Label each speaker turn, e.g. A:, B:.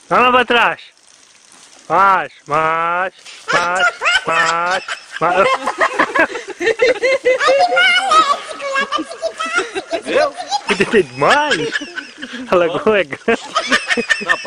A: Vai lá pra trás. Mais. Viu? Cuidado demais. A lagoa é grande.